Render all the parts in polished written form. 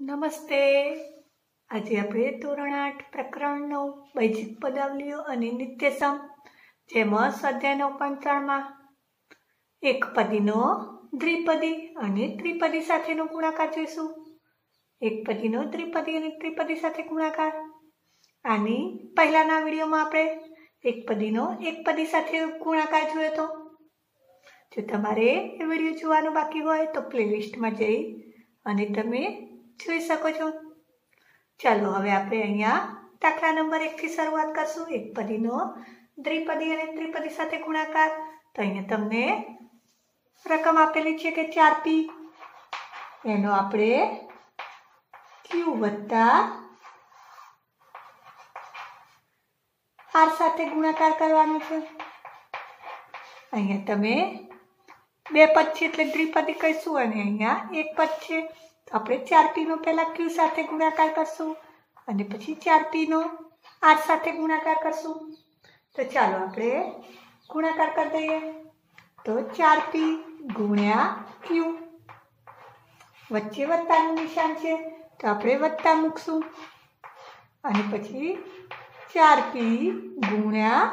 નમસ્તે. આજે આપણે ધોરણ 8 પ્રકરણ 9 બૈજિક પદાવલીઓ અને નિત્યસમ જેમાં સ્વાધ્યાય 9.3માં એકપદીનો દ્વિપદી અને ત્રિપદી સાથેનો ગુણાકાર જોઈશું. એકપદીનો દ્વિપદી અને ત્રિપદી સાથે ગુણાકાર. આની પહેલાના વિડીયોમાં આપણે એકપદીનો એકપદી સાથે ગુણાકાર જોયો હતો. જો તમારે એ વિડીયો જોવાનું બાકી હોય તો પ્લેલિસ્ટમાં જઈ અને તમે જોઈ શકો છો. ચાલો હવે આપણે અહીંયા દાખલા નંબર 1 થી શરૂઆત કરશું. એકપદીનો દ્વિપદી અને ત્રિપદી સાથે ગુણાકાર. તો અહીંયા તમને રકમ આપેલી છે કે 4p, એનો આપણે q વત્તા r સાથે ગુણાકાર કરવાનો છે. અહીંયા તમે બે પદ છે એટલે દ્વિપદી કહીશું અને અહીંયા એક પદ છે તો આપણે 4p નો પહેલા q સાથે ગુણાકાર કરશું અને પછી 4p નો r સાથે ગુણાકાર કરશું. તો ચાલો આપણે ગુણાકાર કરી દઈએ. તો 4p ગુણ્યા q, વચ્ચે વત્તાનું નિશાન છે તો આપણે વત્તા મૂકશું અને પછી 4p ગુણ્યા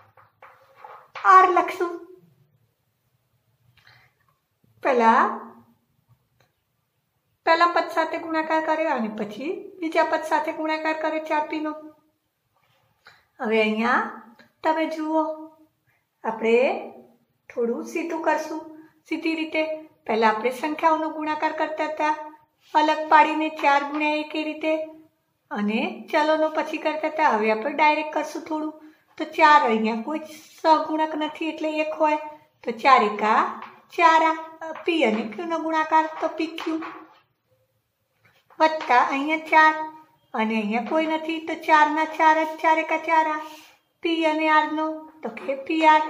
r લખશું. પહેલા પદ સાથે ગુણાકાર કર્યો અને પછી બીજા પદ સાથે ગુણાકાર કર્યો 4p નો. હવે અહીંયા તમે જુઓ, આપણે થોડું સીધું કરશું. સીધી રીતે પહેલા આપણે સંખ્યાઓનો ગુણાકાર કરતા હતા અલગ પાડીને 4 ગુણ્યા 1 એ રીતે, અને ચલોનો પછી કરતા હતા. હવે આપણે ડાયરેક્ટ કરશું થોડું. તો 4 અહીંયા કોઈ સહગુણક નથી એટલે 1 હોય તો 4 એકા 4 p અને q નો ગુણાકાર તો pq વત્તા અહીંયા 4 અને અહીંયા કોઈ નથી તો 4 ના 4 જ 4 એકા 4 p અને r નો તો કે pr. આ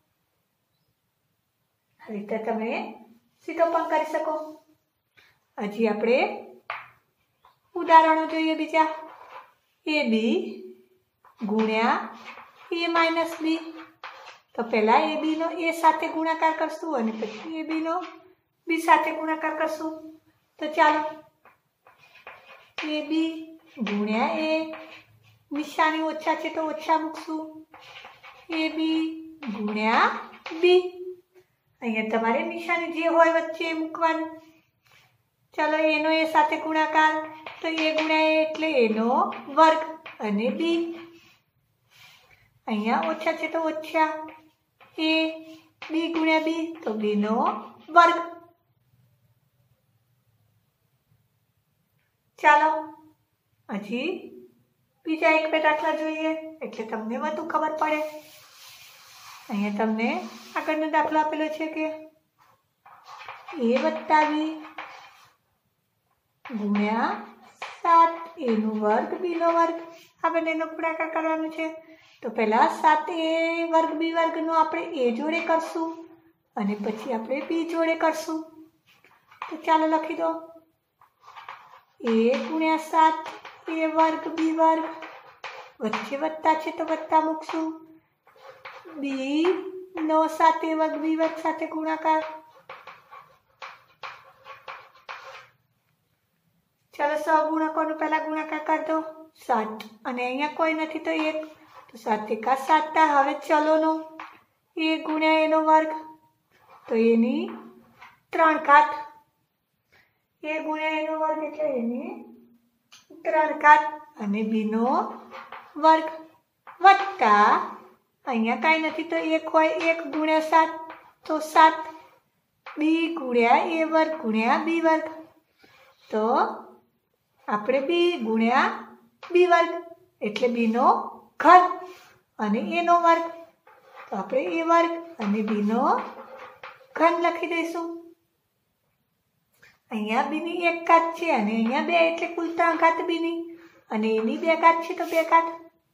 રીતે તમે સીધો પણ કરી શકો. હજી આપણે ઉદાહરણો જોઈએ બીજા. ab ગુણ્યા a માઇનસ b. તો પહેલા ab નો a સાથે ગુણાકાર કરશું અને પછી ab નો b સાથે ગુણાકાર કરશું. તો ચાલો ab ગુણ્યા a, નિશાની ઓછા છે તો ઓછા મૂકશું. ab ગુણ્યા b, અહીંયા તમારે નિશાની જે હોય વચ્ચે મૂકવાની. ચાલો a નો a સાથે ગુણાકાર તો a ગુણ્યા a એટલે a નો વર્ગ અને b, અહીંયા ઓછા છે તો ઓછા a, b ગુણ્યા b તો b નો વર્ગ. ચાલો હજી બીજા એક બે દાખલા જોઈએ એટલે તમને વધુ ખબર પડે. અહીંયા તમને આગળનો દાખલો આપેલો છે કે a વત્તા b ગુણ્યા 7a નો વર્ગ b નો વર્ગ. આ બંનેનો ગુણાકાર કરવાનો છે. તો પહેલા 7a વર્ગ b વર્ગનો આપણે a જોડે કરશું અને પછી આપણે b જોડે કરશું. તો ચાલો લખી દો a ગુણ્યા 7a વર્ગ b વર્ગ, વચ્ચે વત્તા છે તો વત્તા મૂકશું. b નો 7a વર્ગ b વર્ગ સાથે ગુણાકાર. ચાલો સહગુણકોનો પહેલા ગુણાકાર કરી દો 7 અને અહીંયા કોઈ નથી તો 1 તો 7 એકા 7. હવે ચલોનો a ગુણ્યા a નો વર્ગ તો એની 3 ઘાત. a ગુણ્યા a નો વર્ગ એટલે એની 3 ઘાત અને b નો વર્ગ વત્તા અહીંયા કાંઈ નથી તો 1 હોય 1 ગુણ્યા 7 તો 7 b ગુણ્યા a વર્ગ ગુણ્યા b વર્ગ. તો આપણે b ગુણ્યા b વર્ગ એટલે b નો ઘન અને a નો વર્ગ તો આપણે a વર્ગ અને b નો ઘન લખી દઈશું. અહીંયા b ની 1 ઘાત છે અને અહીંયા 2 એટલે કુલ 3 ઘાત b ની અને એની 2 ઘાત છે તો 2 ઘાત.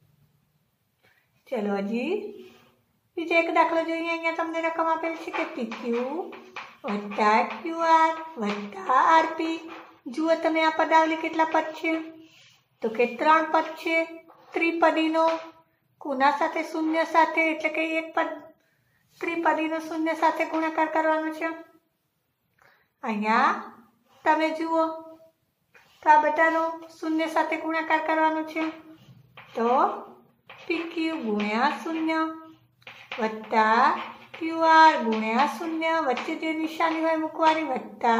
ચલો હજી બીજો એક દાખલો જોઈએ. અહીંયા તમને રકમ આપેલી છે કે pq વત્તા qr વત્તા rp. જુઓ તમે આ પદાવલી કેટલા પદ છે તો કે 3 પદ છે. ત્રિપદીનો કોના સાથે? શૂન્ય સાથે, એટલે કે એક પદ ત્રિપદીનો શૂન્ય સાથે ગુણાકાર કરવાનો છે. અહીંયા તમે જુઓ तो आ बधानो शून्य साथे गुणाकार करवानो छे। तो PQ गुण्या शून्य वत्ता QR गुण्या शून्य वच्चे जे निशानी होय मूकवानी वत्ता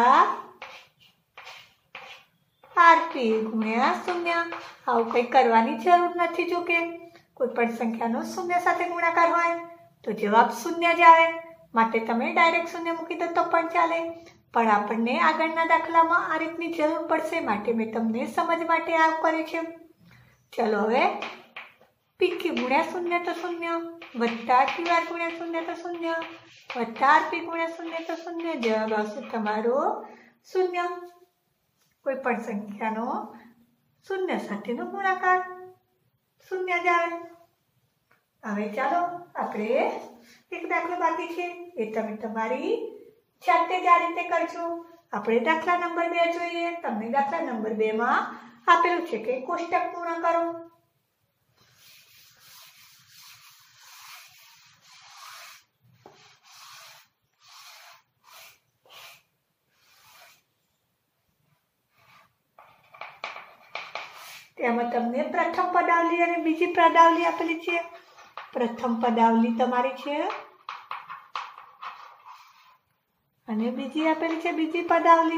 RP गुण्या शून्य। आવું કંઈ કરવાની જરૂર નથી। જો કે કોઈ પણ સંખ્યાનો શૂન્ય સાથે ગુણાકાર હોય તો જવાબ શૂન્ય જ આવે, માટે તમે ડાયરેક્ટ શૂન્ય મૂકી દો તો પણ ચાલે, પણ આપણને આગળના દાખલામાં આ રીતની જરૂર પડશે, માટે મેં તમને સમજ માટે આ કર્યું છે। ચલો હવે PQ ગુણ્યા શૂન્ય તો શૂન્ય વત્તા QR ગુણ્યા શૂન્ય તો શૂન્ય વત્તા RP ગુણ્યા શૂન્ય તો શૂન્ય, જવાબ આવશે તમારો શૂન્ય। કોઈ પણ સંખ્યાનો શૂન્ય સાથેનો ગુણાકાર શૂન્ય જ આવે। હવે ચાલો આપણે એક દાખલો બાકી છે, એ તમે તમારી જાતે જ આ રીતે કરજો। આપણે દાખલા નંબર 2 જોઈએ। તમને દાખલા નંબર 2 માં આપેલું છે કે કોષ્ટક પૂર્ણ કરો। તેમાં તમને પ્રથમ પદાવલી અને બીજી પદાવલી આપેલી છે। પ્રથમ પદાવલી તમારી છે અને બીજી આપેલી છે બીજી પદાવલી।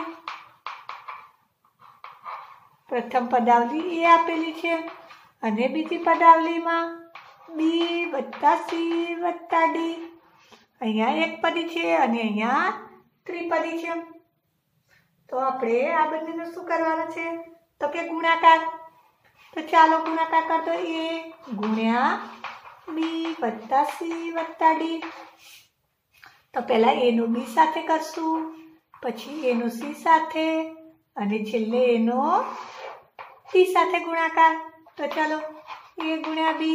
પ્રથમ પદાવલી એ આપેલી છે અને બીજી પદાવલીમાં B વત્તા C વત્તા D। અહીંયા એક પદી છે અને અહીંયા ત્રિપદી છે। તો આપણે આ બંનેનો શું કરવાનું છે તો કે ગુણાકાર। तो चालो गुणाकार कर दो A गुण्या B वत्ता C वत्ता D। तो पहला A नो B साथे करशू, पछी A नो C साथे अने छेल्ले A नो C साथे गुणाकार। तो चलो A गुण्या B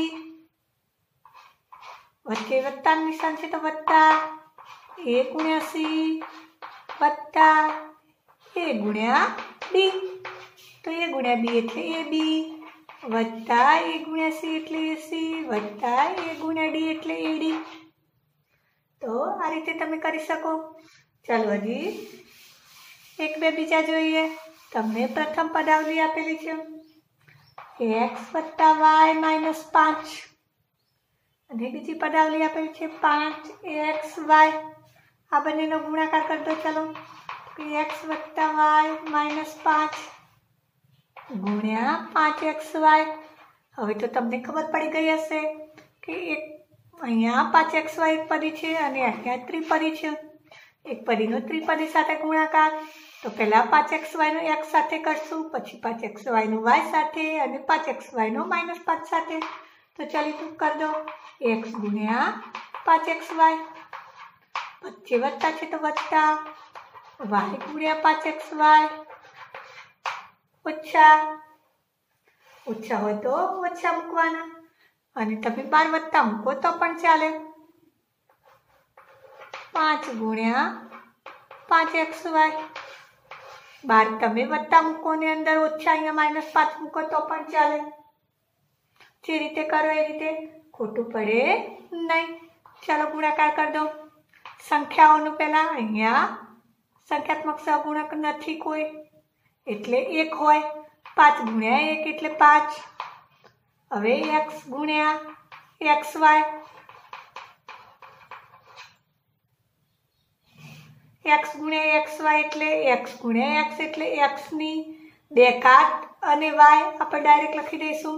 वच्चे वत्ता निशान छे तो वत्ता A गुण्या C वत्ता A गुण्या B। तो A गुण्या B एटले AB वत्ता A गुण्या C एटले AC वत्ता A गुण्या D एटले AD। तो आ रीते तमे करी शको। चलो हजी एक बे बीजा जोईए। तमने प्रथम पदावली आपेली छे x वत्ता y माइनस 5 अने बीजी पदावली आपेली छे 5xy। आ बंनेनो गुणाकार कर दो। चलो x वत्ता y माइनस 5 गुण्या 5xy। હવે તો તમને ખબર પડી ગઈ હશે કે એક અહીંયા 5xy એક પદી છે અને અહીંયા ત્રિપદી છે। એક પદીનો ત્રિપદી સાથે ગુણાકાર, તો પહેલા 5xy નો x સાથે કરશું, પછી 5xy નો y સાથે અને 5xy નો -5 સાથે। તો ચાલી તું કર દો x ગુણ્યા 5xy, વચ્ચે વત્તા છે તો વત્તા y ગુણ્યા 5xy ઓછા ઓછા હોય તો ઓછા મૂકવાના, અને તમે 12 વત્તા મૂકો તો પણ ચાલે। 5 ગુણ્યા 5xy, 12 તમે વત્તા મૂકો ને અંદર ઓછા અહીંયા -5 મૂકો તો પણ ચાલે। જે રીતે કરો એ રીતે, ખોટું પડે નહીં। ચાલો ગુણાકાર કરી દો। સંખ્યાઓનું પહેલા અહીંયા સંખ્યાત્મક સહગુણક નથી કોઈ, એટલે 1 હોય। 5 ગુણ્યા 1 એટલે 5। હવે x ગુણ્યા xy, x ગુણ્યા xy એટલે x ગુણ્યા x એટલે x ની 2 ઘાત અને y આપણે ડાયરેક્ટ લખી દઈશું,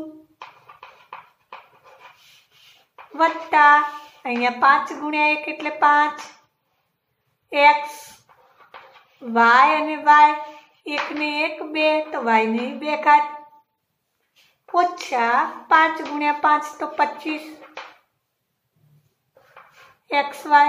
વત્તા અહીંયા 5 ગુણ્યા 1 એટલે 5 x y અને y 1 ने 1 2 तो y ने 2 घात ओछा 5 गुण्या 5 तो 25 xy।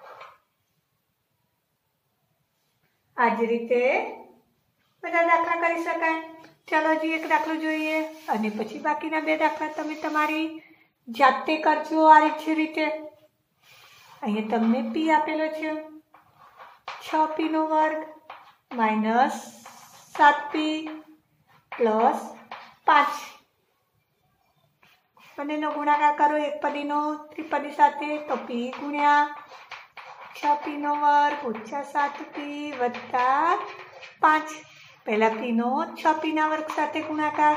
आज रीते बधा दाखला करी शकाय। चलो जी एक दाखलो જોઈએ અને પછી બાકીના બે દાખલા તમે તમારી જાતે કરજો આ રીતે। અહીંયા તમને p આપેલો છે 6p નો વર્ગ माइनस 7p प्लस 5 बनेनो गुणाकार करो एक पदी नो त्रिपदी साथे, तो p गुण्या 6p नो वर्ग ओछा 7p वत्ता 5। पहला पी नो 6p ना वर्ग साथे गुणाकार,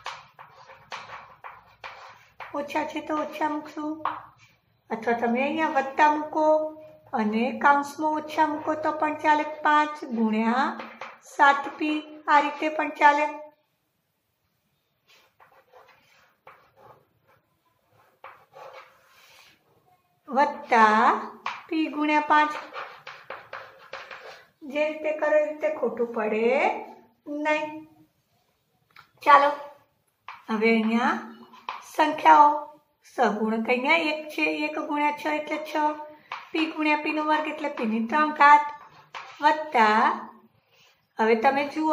ओछा छे तो ओछा मूकशुं अथवा तमे अहींया वत्ता मूको अने काउंसमां ओछा मूको तो पण चाले। 5 गुण्या 7p आ रीते पण चाले। वत्ता p गुण्या 5 जे रीते करे ए रीते खोटું પડે नहीं। चालो हवे अहींया संख्याओ सगुणक अहींया 1 छे, 1 गुण्या 6 એટલે 6, p गुण्या p નો વર્ગ એટલે p ની 3 ઘાત વત્તા હવે તમે જુઓ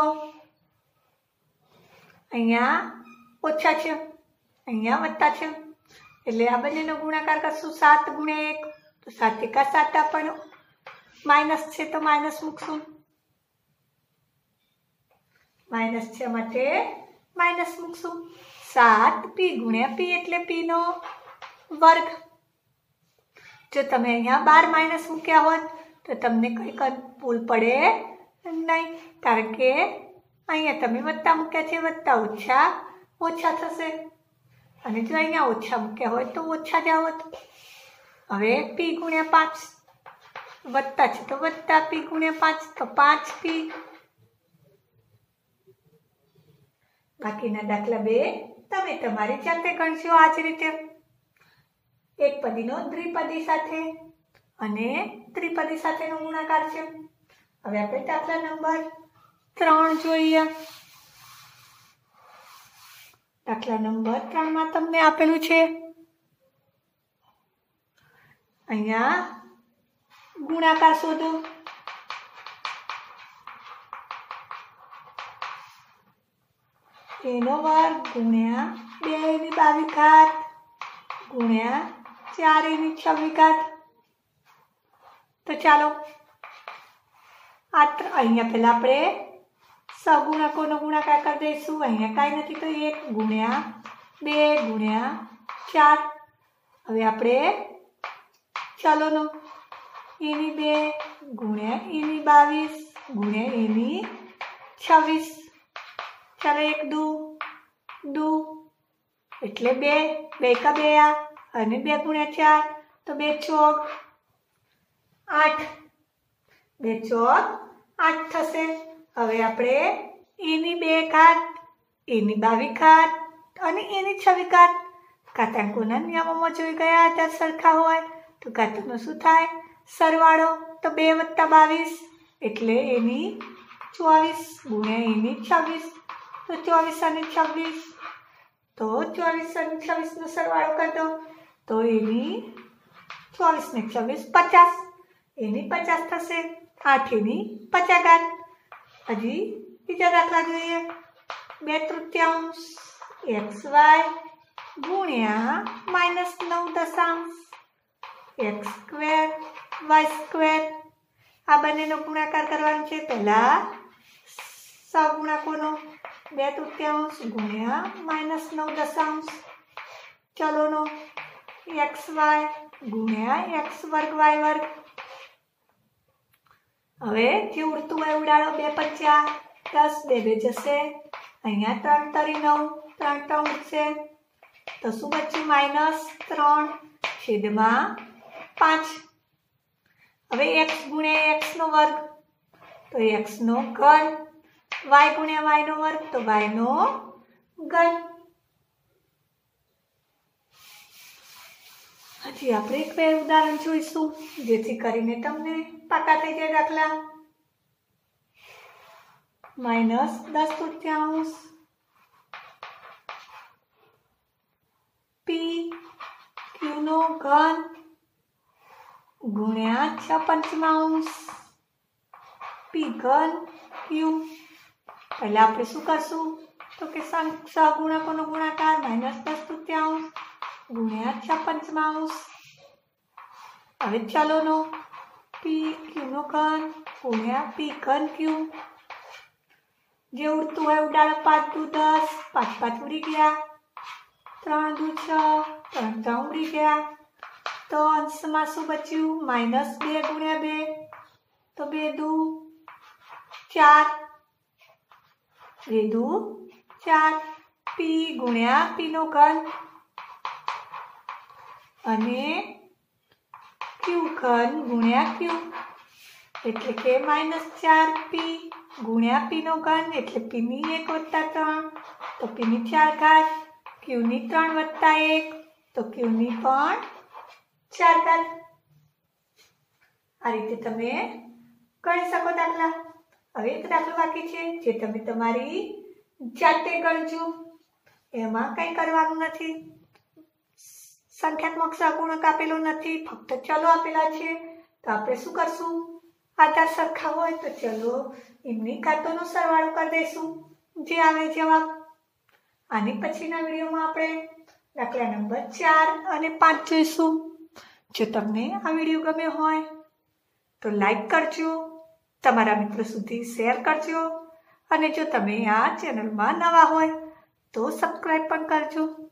अहींया ओछा छे अहींया वत्ता छे એટલે આ બંનેનો ગુણાકાર કરશું 7 ગુણ્યા 1 તો 7 એકા 7 પણ माइनस छे तो माइनस मूकशुं, माइनस छे माटे माइनस मूकशुं। 7p गुण्या p એટલે p નો વર્ગ। जो तमे अहींया 12 माइनस मूक्या होत तो तमने कई भूल पड़े नहीं, कारण के अहींया तमे वत्ता मूक्या छे, वत्ता ओछा ओछा थशे अने जो अहींया ओछा मूक्या होय तो ओछा ज आवत। हवे p गुण्या 5 वत्ता छे तो वत्ता p गुण्या 5 तो 5p। बाकीना दाखला 2 तमे तमारी जाते गणशो आ ज रीते एक पदीनो द्विपदी साथे अने त्रिपदी साथेनो गुणाकार छे। हवे आपणे दाखला नंबर 3 जोईए। दाखला नंबर 3 मां तमने आपेलुं छे अहींया गुणाकार शोधो। एनो वर्ग गुण्या 2 ની 22 घात गुण्या 4 ની 26 घात। तो चालो अहींया पहेला आपणे सगुणकोनो गुणाकार कर दईशुं। अहींया काई नथी तो 1 गुण्या 2 गुण्या 4। हवे आपणे चलोनो एनी 2 गुण्या एनी 22 गुण्या एनी 26। चलो 1 2 2 एटले 2 2 का 2 आ अने 2 गुण्या 4 तो 2 चौक 8 2 चौक 8 थशे। हवे आपणे एनी 2 घात एनी 22 घात अने एनी 26 घात घातांकोना नियमोमां जोई गया हता सरखा होय तो घातनो शुं थाय सरवाळो तो 2 + 22 एटले एनी 24 गुण्या एनी 26 तो 24 અને 26 तो 24 અને 26 નો સરવાળો कर दो तो एनी 24 ने 26 50 एनी 50 थशे। 8 एनी 50 घात। हजी बीजा दाखला जोईए। 2/3 xy गुण्या -9 x² y² आ बनेनो गुणाकार करवानो छे। पहेला सगुणकोनो 2/3 गुण्या -9 चलो नो xy गुण्या x² y²। हवे जे उड़तुं होय उडाड़ो 2 × 5 10 2 जशे अहींया 3 × 9 3 3 उठशे तो शुं बच्युं -3 छेदमां 5। हवे x गुण्या x नो वर्ग तो x नो घन, y गुण्या y नो वर्ग तो y नो घन। हजी आपणे एक બે ઉદાહરણ જોઈશું જેથી કરીને તમને પાકા થઈ જાય દાખલા। -10/3 p q નો ઘન गुण्या 6/5 p घन q। पहले आपणे शुं करशुं तो के सगुणकोनो गुणाकार -10/3 गुण्या 6/5। हवे चलो नो p q नो घन गुण्या p घन q। जे उड़तुं होय उडाड़ो 5 × 2 = 10 5 × 5 उड़ी गया 3 × 2 = 6 3 3 उड़ी गया तो अंशमां शुं बच्युं -2 × 2 तो 2 × 2 = 4 2 2 4 p ગુણ્યા p નો ઘન અને q ઘન ગુણ્યા q એટલે કે -4p ગુણ્યા p નો ઘન એટલે p ની 1 + 3 તો p ની 4 ઘાત q ની 3 + 1 તો q ની પણ 4 ઘાત। આ રીતે તમે ગણી શકો દાખલા। હવે એક દાખલો બાકી છે જે તમે તમારી જાતે ગણજો, એમાં કંઈ કરવાનું નથી, સંખ્યાત્મક સહગુણક આપેલો નથી, ફક્ત ચલો આપેલા છે। તો આપણે શું કરશું, આધાર સરખા હોય તો ચલો એમની ઘાતોનો સરવાળો કરી દઈશું, જે આવે જવાબ। આની પછીના વિડીયોમાં આપણે દાખલા નંબર 4 અને 5 જોઈશું। જો તમને આ વિડીયો ગમ્યો હોય તો લાઈક કરજો, તમારા મિત્રો સુધી શેર કરજો અને જો તમે આ ચેનલમાં નવા હોય તો સબસ્ક્રાઈબ પણ કરજો।